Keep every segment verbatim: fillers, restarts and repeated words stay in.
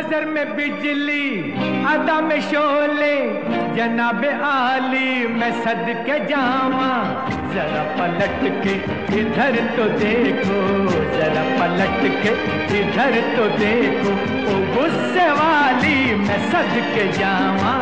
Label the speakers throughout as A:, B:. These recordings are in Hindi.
A: नजर में बिजली अदा में शोले, जनाब आली मैं सदके जावा। जरा पलट के इधर तो देखो, जरा पलट के इधर तो देखो, ओ गुस्से वाली मैं सदके जावा।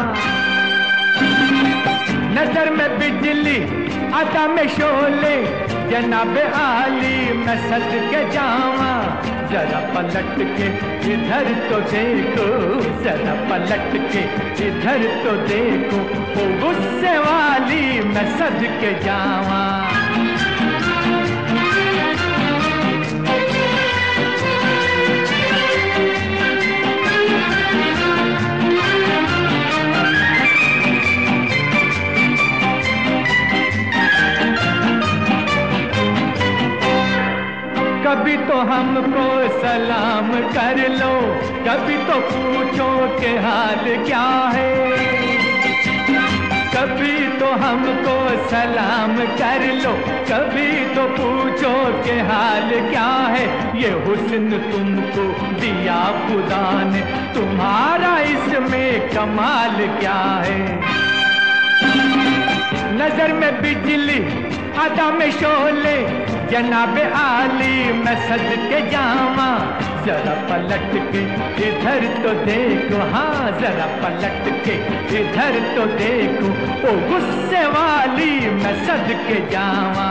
A: नजर में बिजली अदा में शोले, जनाब आली मैं सदके जावा। जरा पलट के इधर तो देखो, जरा पलट के इधर तो देखो, ओ गुस्से वाली मैं सदके जावा। कभी तो हमको सलाम कर लो, कभी तो पूछो कि हाल क्या है। कभी तो हमको सलाम कर लो, कभी तो पूछो कि हाल क्या है। ये हुस्न तुमको दिया खुदा ने, तुम्हारा इसमें कमाल क्या है। नजर में बिजली अदा में शोले, जनाब आली मैं सदके जावा। जरा पलट के इधर तो देखो, हाँ जरा पलट के इधर तो देखो, ओ गुस्से वाली मैं सदके जावा।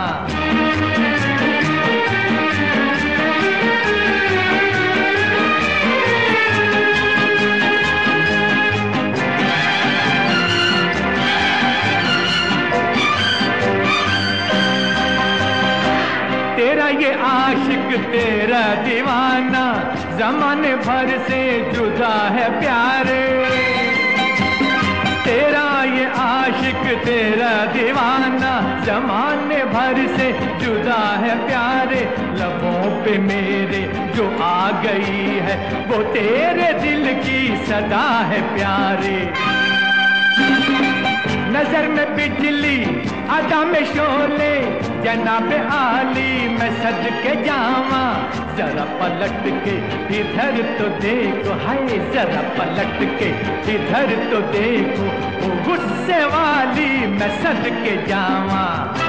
A: तेरा ये आशिक तेरा दीवाना, ज़माने भर से जुदा है प्यारे। तेरा ये आशिक तेरा दीवाना, ज़माने भर से जुदा है प्यारे। लबों पे मेरे जो आ गई है, वो तेरे दिल की सदा है प्यारे। नजर में बिजली अदा में शोले, जनाब आली मैं सदके जावा। जरा पलट के इधर तो देखो, हाय जरा पलट के इधर तो देखो, ओ गुस्से वाली मैं सदके जावा।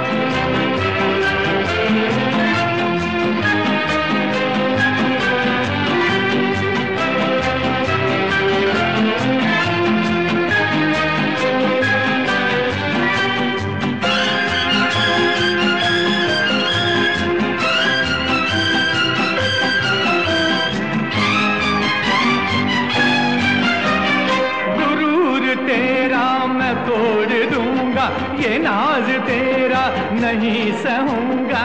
A: तोड़ दूंगा, ये नाज तेरा नहीं सहूंगा।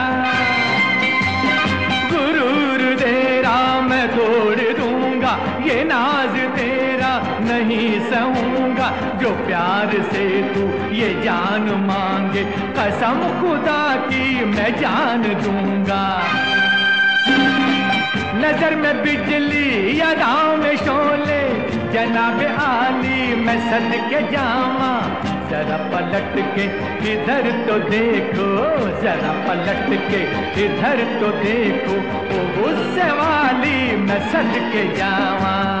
A: गुरूर तेरा मैं तोड़ दूंगा, ये नाज तेरा नहीं सहूंगा। जो प्यार से तू ये जान मांगे, कसम खुदा की मैं जान दूंगा। नजर में बिजली अदाओं में शोले, जनाब आली मैं सदके जावा। जरा पलट के इधर तो देखो, जरा पलट के इधर तो देखो, ओ गुस्से वाली मैं सदके जावा।